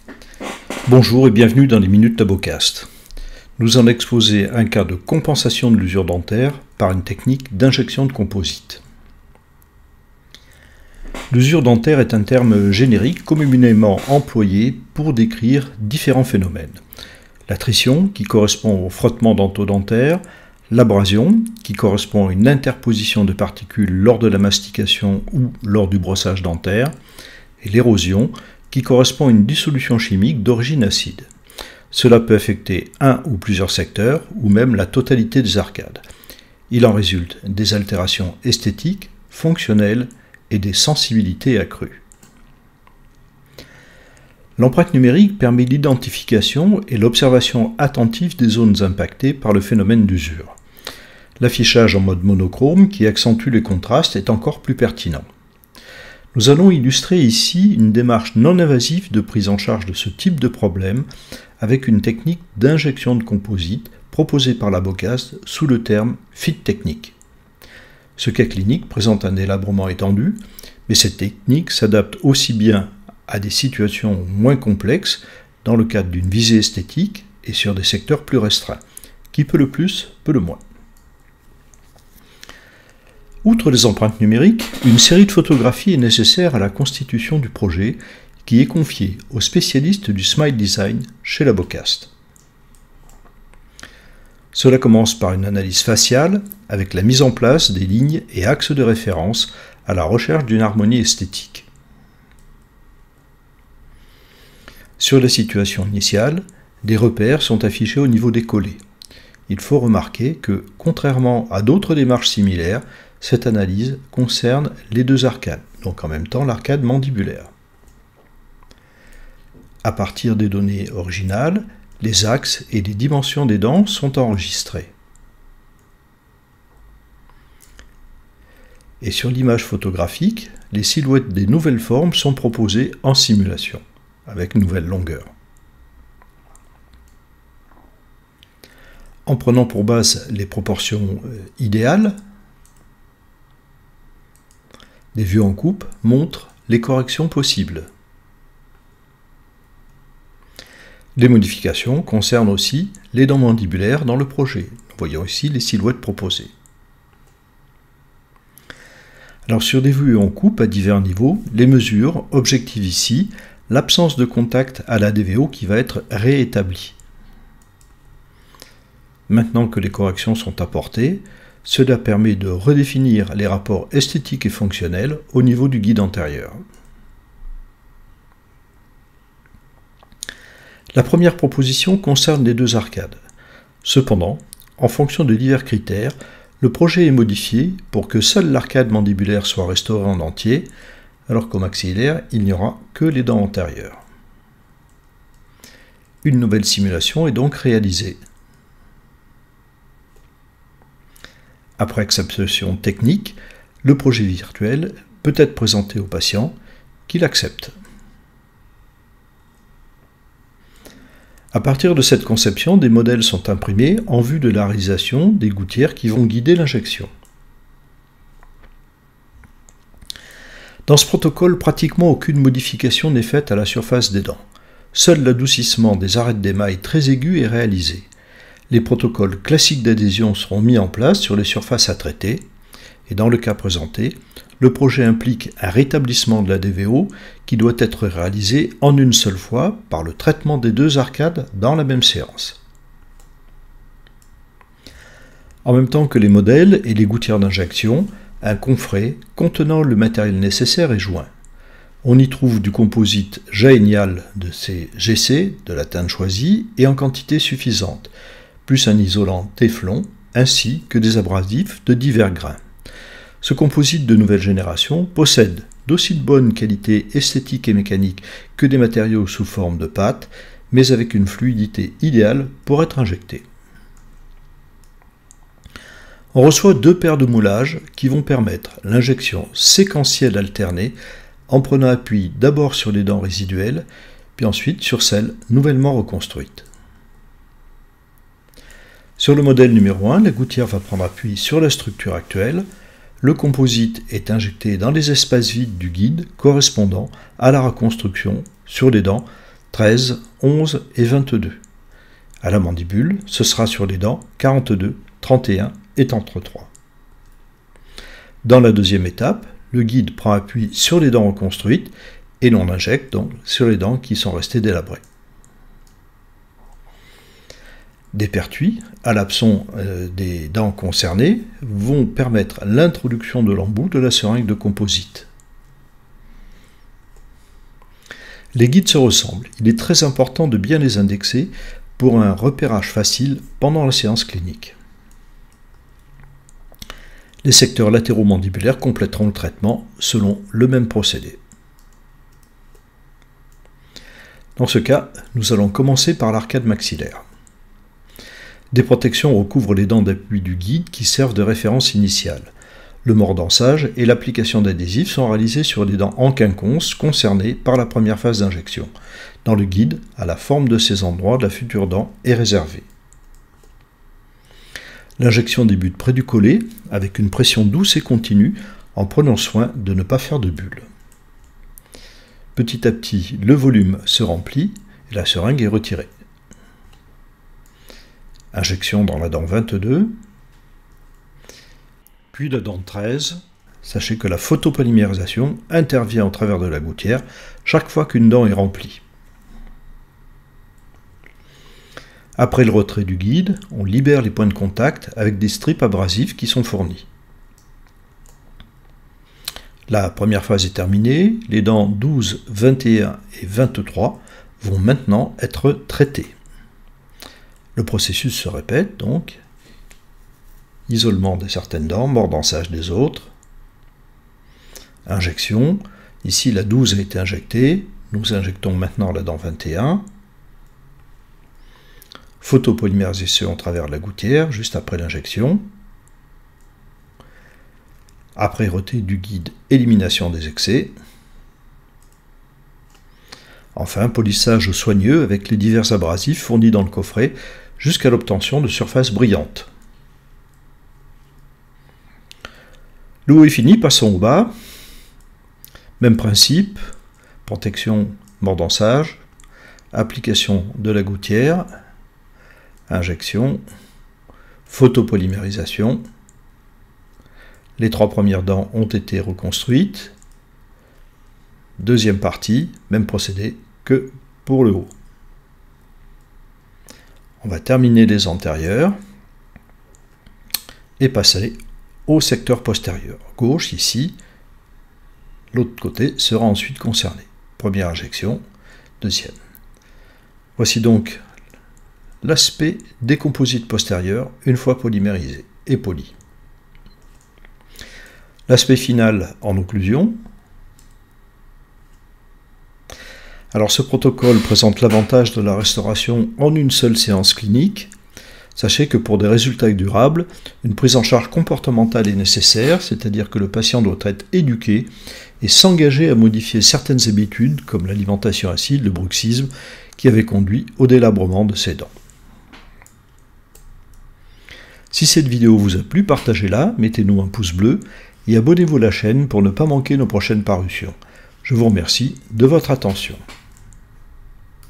Bonjour et bienvenue dans les Minutes Tabocast. Nous allons exposer un cas de compensation de l'usure dentaire par une technique d'injection de composite. L'usure dentaire est un terme générique communément employé pour décrire différents phénomènes. L'attrition, qui correspond au frottement dento-dentaire, l'abrasion, qui correspond à une interposition de particules lors de la mastication ou lors du brossage dentaire, et l'érosion, qui correspond à une dissolution chimique d'origine acide. Cela peut affecter un ou plusieurs secteurs, ou même la totalité des arcades. Il en résulte des altérations esthétiques, fonctionnelles et des sensibilités accrues. L'empreinte numérique permet l'identification et l'observation attentive des zones impactées par le phénomène d'usure. L'affichage en mode monochrome, qui accentue les contrastes, est encore plus pertinent. Nous allons illustrer ici une démarche non invasive de prise en charge de ce type de problème avec une technique d'injection de composite proposée par Labocast sous le terme Fit Technique. Ce cas clinique présente un délabrement étendu, mais cette technique s'adapte aussi bien à des situations moins complexes dans le cadre d'une visée esthétique et sur des secteurs plus restreints. Qui peut le plus, peut le moins. Outre les empreintes numériques, une série de photographies est nécessaire à la constitution du projet qui est confié aux spécialistes du Smile Design chez Labocast. Cela commence par une analyse faciale avec la mise en place des lignes et axes de référence à la recherche d'une harmonie esthétique. Sur la situation initiale, des repères sont affichés au niveau des collets. Il faut remarquer que, contrairement à d'autres démarches similaires, cette analyse concerne les deux arcades, donc en même temps l'arcade mandibulaire. À partir des données originales, les axes et les dimensions des dents sont enregistrés. Et sur l'image photographique, les silhouettes des nouvelles formes sont proposées en simulation, avec nouvelle longueur. En prenant pour base les proportions idéales, les vues en coupe montrent les corrections possibles. Les modifications concernent aussi les dents mandibulaires dans le projet. Nous voyons ici les silhouettes proposées. Alors sur des vues en coupe à divers niveaux, les mesures objectivent ici l'absence de contact à la DVO qui va être réétablie. Maintenant que les corrections sont apportées, cela permet de redéfinir les rapports esthétiques et fonctionnels au niveau du guide antérieur. La première proposition concerne les deux arcades. Cependant, en fonction de divers critères, le projet est modifié pour que seule l'arcade mandibulaire soit restaurée en entier, alors qu'au maxillaire, il n'y aura que les dents antérieures. Une nouvelle simulation est donc réalisée. Après acceptation technique, le projet virtuel peut être présenté au patient qui l'accepte. À partir de cette conception, des modèles sont imprimés en vue de la réalisation des gouttières qui vont guider l'injection. Dans ce protocole, pratiquement aucune modification n'est faite à la surface des dents. Seul l'adoucissement des arêtes d'émail très aigus est réalisé. Les protocoles classiques d'adhésion seront mis en place sur les surfaces à traiter, et dans le cas présenté, le projet implique un rétablissement de la DVO qui doit être réalisé en une seule fois par le traitement des deux arcades dans la même séance. En même temps que les modèles et les gouttières d'injection, un coffret contenant le matériel nécessaire est joint. On y trouve du composite Jaenial de CGC, de la teinte choisie, et en quantité suffisante, plus un isolant Téflon, ainsi que des abrasifs de divers grains. Ce composite de nouvelle génération possède d'aussi bonne qualité esthétique et mécanique que des matériaux sous forme de pâte, mais avec une fluidité idéale pour être injecté. On reçoit deux paires de moulages qui vont permettre l'injection séquentielle alternée en prenant appui d'abord sur les dents résiduelles, puis ensuite sur celles nouvellement reconstruites. Sur le modèle numéro 1, la gouttière va prendre appui sur la structure actuelle. Le composite est injecté dans les espaces vides du guide correspondant à la reconstruction sur les dents 13, 11 et 22. À la mandibule, ce sera sur les dents 42, 31 et 33. Dans la deuxième étape, le guide prend appui sur les dents reconstruites et l'on injecte donc sur les dents qui sont restées délabrées. Des pertuis, à l'abson des dents concernées, vont permettre l'introduction de l'embout de la seringue de composite. Les guides se ressemblent. Il est très important de bien les indexer pour un repérage facile pendant la séance clinique. Les secteurs latéraux mandibulaires compléteront le traitement selon le même procédé. Dans ce cas, nous allons commencer par l'arcade maxillaire. Des protections recouvrent les dents d'appui du guide qui servent de référence initiale. Le mordançage et l'application d'adhésifs sont réalisés sur les dents en quinconce concernées par la première phase d'injection. Dans le guide, à la forme de ces endroits de la future dent est réservée. L'injection débute près du collet, avec une pression douce et continue, en prenant soin de ne pas faire de bulles. Petit à petit, le volume se remplit et la seringue est retirée. Injection dans la dent 22, puis la dent 13. Sachez que la photopolymérisation intervient au travers de la gouttière chaque fois qu'une dent est remplie. Après le retrait du guide, on libère les points de contact avec des strips abrasifs qui sont fournis. La première phase est terminée, les dents 12, 21 et 23 vont maintenant être traitées. Le processus se répète donc, isolement de certaines dents, mordançage des autres, injection, ici la 12 a été injectée, nous injectons maintenant la dent 21, photopolymérisation au travers de la gouttière, juste après l'injection, après retrait du guide, élimination des excès, enfin polissage soigneux avec les divers abrasifs fournis dans le coffret, jusqu'à l'obtention de surfaces brillantes. Le haut est fini, passons au bas. Même principe, protection, mordançage, application de la gouttière, injection, photopolymérisation. Les 3 premières dents ont été reconstruites. Deuxième partie, même procédé que pour le haut. On va terminer les antérieures et passer au secteur postérieur. Gauche, ici, l'autre côté sera ensuite concerné. Première injection, deuxième. Voici donc l'aspect des composites postérieurs une fois polymérisés et polis. L'aspect final en occlusion. Alors ce protocole présente l'avantage de la restauration en une seule séance clinique. Sachez que pour des résultats durables, une prise en charge comportementale est nécessaire, c'est-à-dire que le patient doit être éduqué et s'engager à modifier certaines habitudes comme l'alimentation acide, le bruxisme, qui avait conduit au délabrement de ses dents. Si cette vidéo vous a plu, partagez-la, mettez-nous un pouce bleu et abonnez-vous à la chaîne pour ne pas manquer nos prochaines parutions. Je vous remercie de votre attention.